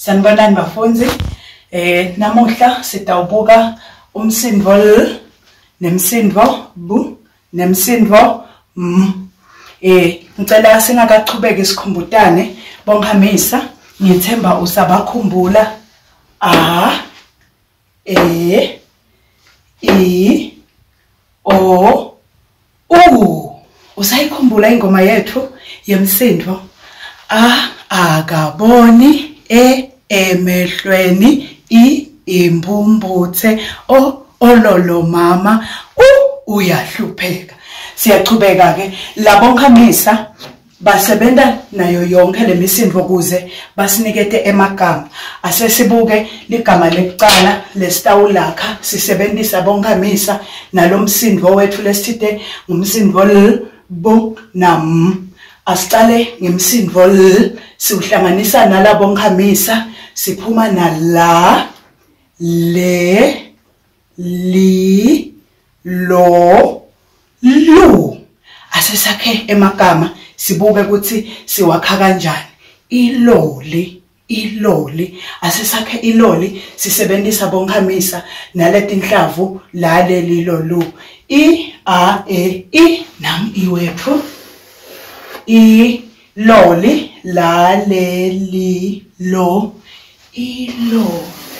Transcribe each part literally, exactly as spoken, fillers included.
Sanibonani bafundi. Eh namuhla sitawubuka umsindvo L nemsindvo B nemsindvo M. Eh ngicela singakachubeki isikhumbutane bongamisa, ngithemba usabakhumbula A, E, I, O, U. Usayikhumbula ingoma yethu yemsindvo? A akaboni, E emehlweni, I imbumbuthe, O ololo mama, U uyahlupheka. Siyachubeka ke labonkamisa basebenta nayo yonke lemisindvo kuze basinikete emagama. Asesibuke ligama lekucala lesitawulakha sisebentisa bonkamisa nalomsindvo wethu lesithite ngumsindvo L, B na M. Asicale ngemsindvo L, siuhlanganisa nalabonkamisa siphuma na la, le, li, lo, lu. Asesakhe emagama sibuke ukuthi siwakha kanjani. Iloli, iloli. Asesakhe iloli sisebenzisa bonkamisa naletinhlavu la leli lolu. I, a, e, I nam iwethu. I loli la leli lo. Ilo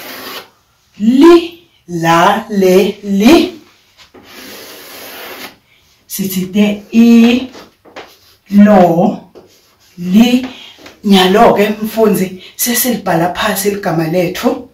li la le li. Sithite I lo li nyalo ke mfundzi sesilibhala phasi igama lethu.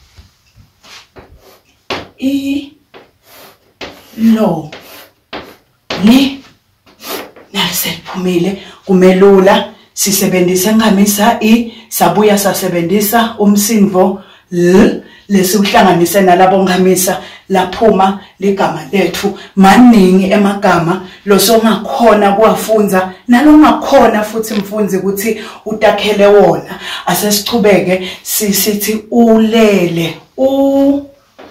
I lo li nalisephumile kumelula sisebenzisa ngamisa I, sabuya sasebenzisa umsindvo L lesiuhlanganise nalabonkamisa laphuma ligama lethu. Maningi emagama losongakhona kuwafunza nalongakhona futhi mfundzi ukuthi utakhele wona. Asesichubeke sisithi ulele, u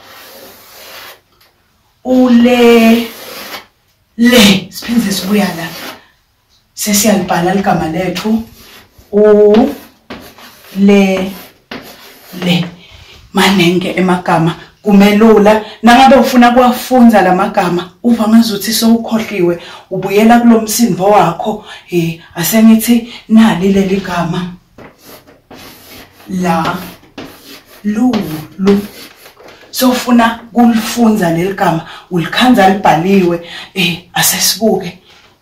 ule le. Siphinde sibuya la sesiyalibhala ligama lethu u le le. Manenge emagama kumelula nangabe ufuna kuwafunza lamagama uva ngazuthi sowukhohliwe ubuyela kulomsindvo wakho. Eh asengithi nali leli gama la, lu, lu. Sofuna kulifunza leli gama ulikhanza libhaliwe. Eh asesibuke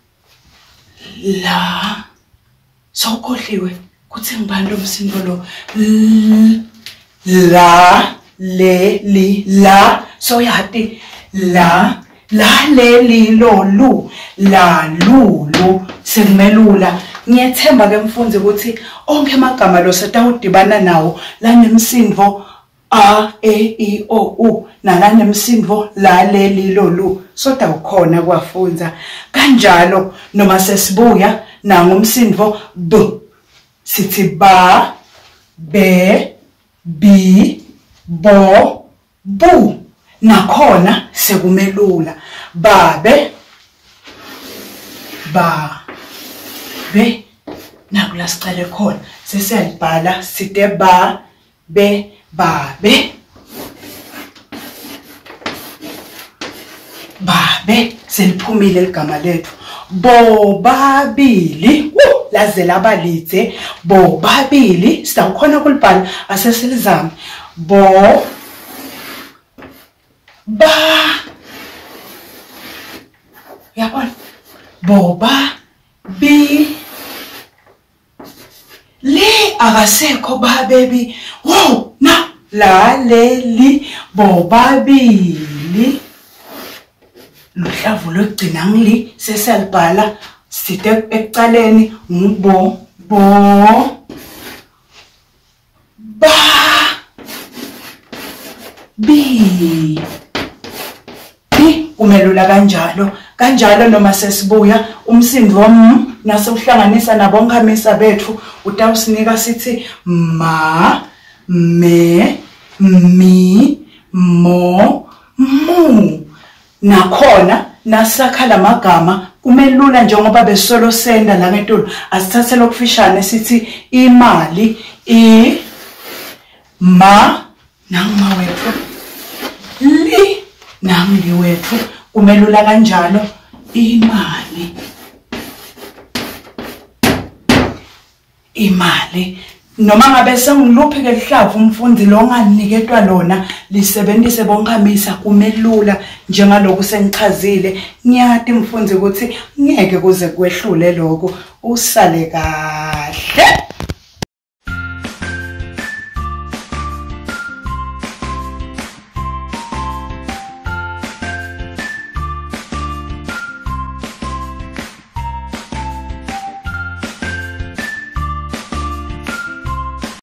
la, sowukhohliwe kuthi ngibani lomsindvo lo. La, le, li, la. So yati la, la, le, li, lo, lu. La, lu, lu. Sekumelula. Ngiyethemba ke mfundzi ukuthi onke amagama lo setawudibana nawo la nemsindvo A, E, I, O, U nala nemsindvo la, le, li, lo, lu. Sotawukhona kuwafunza. Kanjalo noma sesibuya nangomsindvo B. Sithi ba, be, bi, bo, bu. Nakhona sekumelula. Babe, ba, be. Nakula sicale khona sesiyalibhala sithe ba, be, babe. Babe seliphumile igama lethu. Bobabili, laze labalithe. Bobabili sitawukhona kulibhala asesilizame. Bo ba, yabona, boba bi le. Akasekho babebi. Wow, na la leli bobabili. Luhlavu logcina ngili sesalibhala sithe ekucaleni ngbo bo ba bi bi. Kumelula kanjalo kanjalo noma sesibuya umsindvo M naseuhlanganisa nabonkamisa bethu utawusinika sithi ma, me, mi, mo, mu. Nakhona nasakha lamagama kumelula njengoba besolo senda la ngetulu asithathe lokufishane sithi imali, I ma nangima wethu li nangili wethu umelula kanjalo imali imali noma ngabe sengiluphi ke lihlavu umfundi lo nganiketwa lona lisebenzise bonkhamisa kumelula njengaloku sengichazile ngiyathi mfundi ukuthi ngeke kuze kwehlule lokho usale kahle.